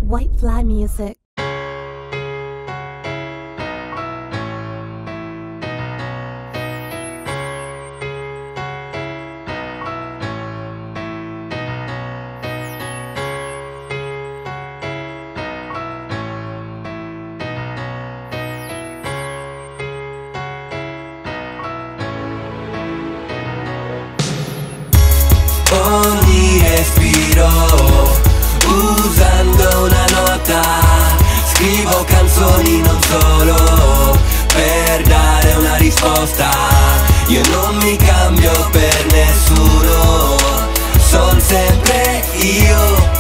White Fly Music. Ogni respiro, usando una nota, scrivo canzoni non solo per dare una risposta. Io non mi cambio per nessuno, son sempre io.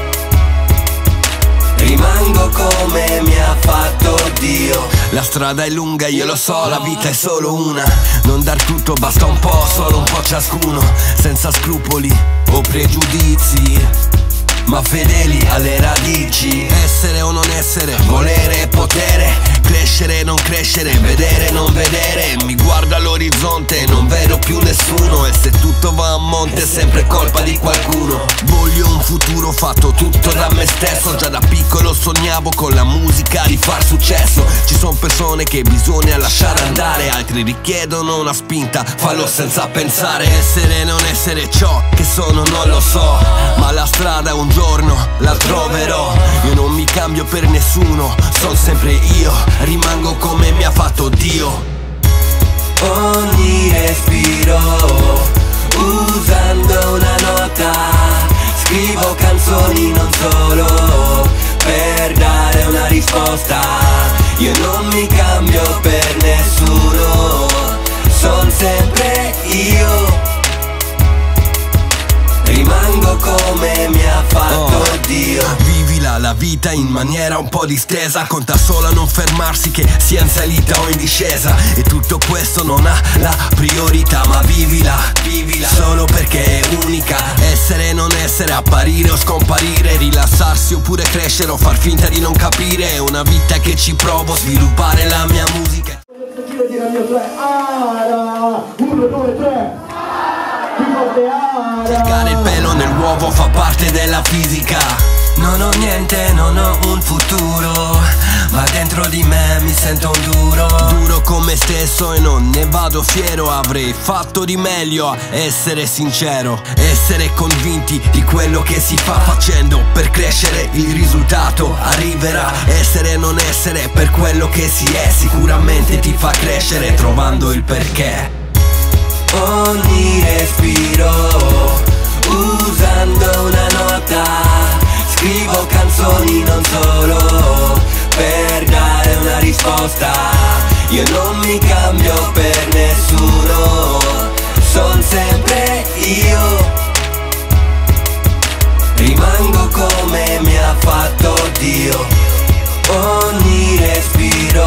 Rimango come mi ha fatto Dio. La strada è lunga, io lo so, la vita è solo una. Non dar tutto, basta un po', solo un po' ciascuno. Senza scrupoli o pregiudizi, ma fedeli alle radici. Essere o non essere, volere e potere, crescere e non crescere, vedere e non vedere. Mi guardo all'orizzonte e non vedo più nessuno. E se tutto va a monte è sempre colpa di qualcuno. Voglio un futuro fatto tutto da me stesso. Già da piccolo sognavo con la musica di far successo. Ci sono persone che bisogna lasciare andare, altri richiedono una spinta, fallo senza pensare. Essere e non essere ciò che sono non lo so, ma la strada un giorno la troverò. Io non mi cambio per nessuno, sono sempre io. Rimango come mi ha fatto Dio. Ogni respiro, usando una nota, scrivo canzoni non solo per dare una risposta. Io non mi cambio per nessuno, son sempre io. Rimango come mi ha fatto Dio. Vivila la vita in maniera un po' distesa, conta solo a non fermarsi che sia in salita o in discesa. E tutto questo non ha la priorità, ma vivila, vivila solo perché è unica. Essere e non essere, apparire o scomparire, rilassarsi oppure crescere o far finta di non capire. È una vita che ci provo, sviluppare la mia musica. Io dire al mio 3, ara, 1, 2, 3. Cercare il pelo nell'uovo fa parte della fisica. Non ho niente, non ho un futuro, ma dentro di me mi sento un duro. Duro con me stesso e non ne vado fiero. Avrei fatto di meglio a essere sincero, essere convinti di quello che si fa facendo. Per crescere il risultato arriverà. Essere e non essere per quello che si è sicuramente ti fa crescere trovando il perché. Ogni respiro, usando una nota, scrivo canzoni non solo per dare una risposta. Io non mi cambio per nessuno, son sempre io. Rimango come mi ha fatto Dio. Ogni respiro,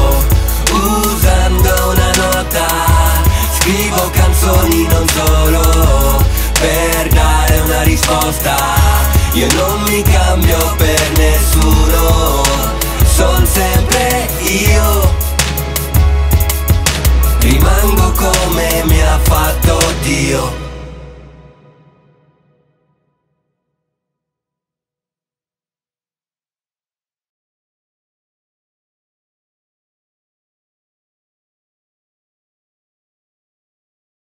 usando una nota, scrivo canzoni non solo per dare una risposta. Io non mi cambio per